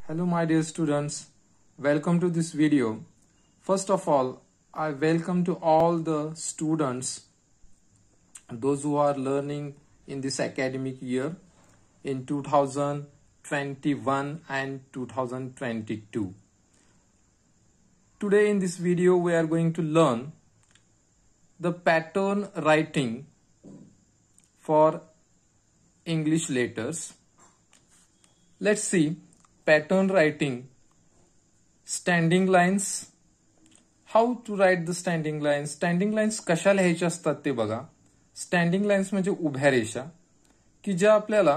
Hello my dear students, welcome to this video. First of all, I welcome to all the students, those who are learning in this academic year in 2021 and 2022. Today in this video we are going to learn the pattern writing for English letters. Let's see pattern writing, standing lines. How to write the standing lines? Standing lines कशा लिहायच्या असतात ते बघा. Standing lines म्हणजे उभ्या रेषा की ज्या आपल्याला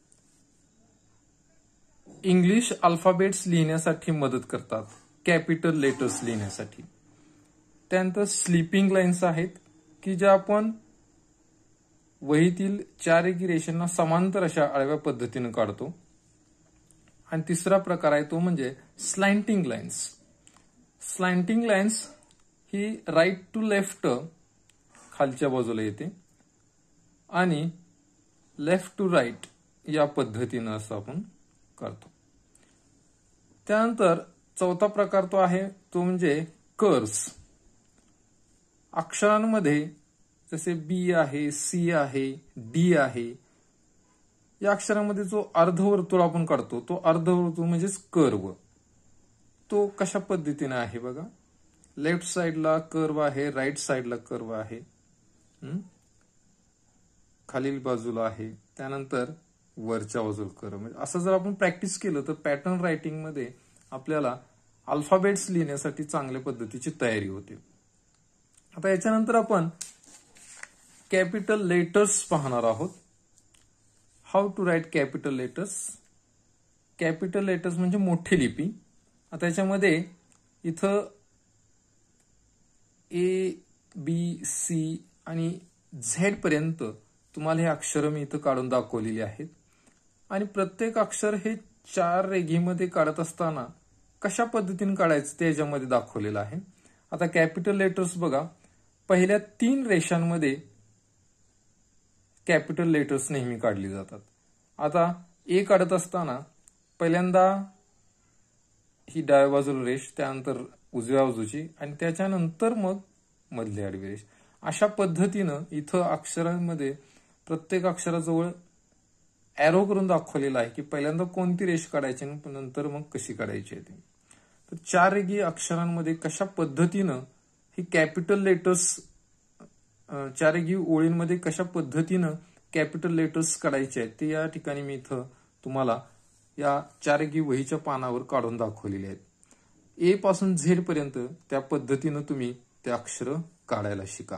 इंग्लिश अल्फाबेट्स लिहिण्यासाठी मदत करतात, कॅपिटल लेटर्स लिहिण्यासाठी. त्यानंतर स्लीपिंग लाईन्स आहेत की ज्या आपण वहीतील चारही रेषांना समांतर अशा आडव्या पद्धतीने काढतो. आणि तिसरा प्रकार आहे तो म्हणजे स्लँटिंग लाईन्स. स्लँटिंग लाईन्स ही राईट टू लेफ्ट खालच्या बाजूला येते आणि लेफ्ट टू राईट या पद्धतीनं असं आपण करतो. त्यानंतर चौथा प्रकार तो आहे तो म्हणजे कर्व्स. अक्षरांमध्ये जसे बी आहे, सी आहे, डी आहे, या अक्षरामध्ये जो अर्धवर्तुळ आपण काढतो तो अर्धवर्तुळ म्हणजेच कर्व. तो कशा पद्धतीने आहे बघा. लेफ्ट साइडला कर्व आहे, राईट साइडला कर्व आहे, खालील बाजूला आहे, त्यानंतर वरच्या बाजूला कर्व. म्हणजे असं जर आपण प्रॅक्टिस केलं तर पॅटर्न रायटिंग मध्ये आपल्याला अल्फाबेट्स लिहिण्यासाठी चांगल्या पद्धतीची तयारी होते. आता याच्यानंतर आपण कॅपिटल लेटर्स पाहणार आहोत. How to write capital letters. Capital letters म्हणजे मोठी लिपी. आता याच्यामध्ये इथं ए, बी, सी आणि झेड पर्यंत तुम्हाला हे अक्षर मी इथं काढून दाखवलेली आहेत. आणि प्रत्येक अक्षर हे चार रेघेमध्ये काढत असताना कशा पद्धतीने काढायचं ते याच्यामध्ये दाखवलेलं आहे. आता कॅपिटल लेटर्स बघा, पहिल्या 3 रेषांमध्ये कॅपिटल लेटर्स नेहमी काढली जातात. आता ए काढत असताना पहिल्यांदा ही डाव्या बाजूला रेष, त्यानंतर उजव्या बाजूची आणि त्याच्यानंतर मग मधली आडवी रेष. अशा पद्धतीनं इथं अक्षरांमध्ये प्रत्येक अक्षराजवळ एरो करून दाखवलेला आहे की पहिल्यांदा कोणती रेष काढायची आणि नंतर मग कशी काढायची आहे ती. तर 4 रेघी अक्षरांमध्ये कशा पद्धतीनं ही कॅपिटल लेटर्स 4 रेघी ओळींमध्ये कशा पद्धतीनं कॅपिटल लेटर्स काढायचे आहेत ते या ठिकाणी मी इथं तुम्हाला या 4 रेघी वहीच्या पानावर काढून दाखवलेले आहेत. ए पासून झेड पर्यंत त्या पद्धतीनं तुम्ही ते अक्षर काढायला शिका.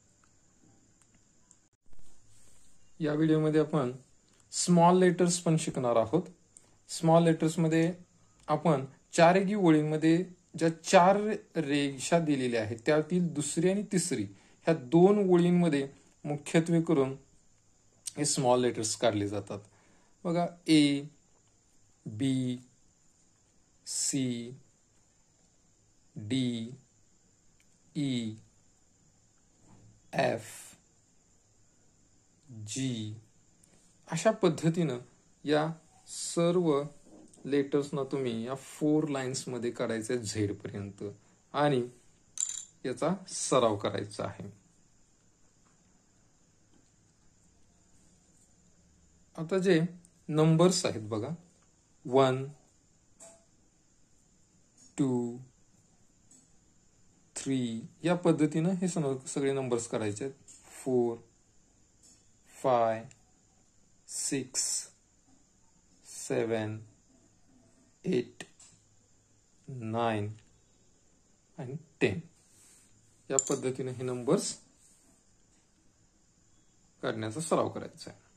या व्हिडिओमध्ये आपण स्मॉल लेटर्स पण शिकणार आहोत. स्मॉल लेटर्स मध्ये आपण 4 रेघी ओळींमध्ये ज्या 4 रेषा दिलेल्या आहेत त्यातील दुसरी आणि तिसरी ह्या 2 ओळींमध्ये मुख्यत्वे करून हे स्मॉल लेटर्स काढले जातात. बघा, A, B, C, D, E, F, G अशा पद्धतीनं या सर्व लेटर्सना तुम्ही या 4 लाईन्स मध्ये काढायचे झेड पर्यंत आणि याचा सराव करायचा आहे. आता जे नंबर्स आहेत बघा, 1, 2, 3 या पद्धतीनं हे सगळे नंबर्स करायचे आहेत. 4, 5, 6, 7, 8, 9 आणि 10 या पद्धतीने हे नंबर्स काढण्याचा सराव करायचा आहे.